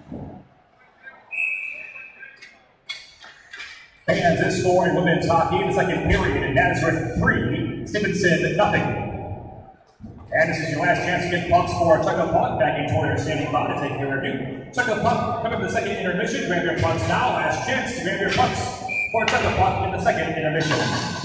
Fans, this score in women's hockey in the second period, and Nazareth 3, Stevenson nothing. And this is your last chance to get pucks for Chuck-a-Puck. Back in Toyer standing by to take care of you. Chuck-a-Puck coming to the second intermission. Grab your pucks now. Last chance to grab your pucks for Chuck-a-Puck in the second intermission.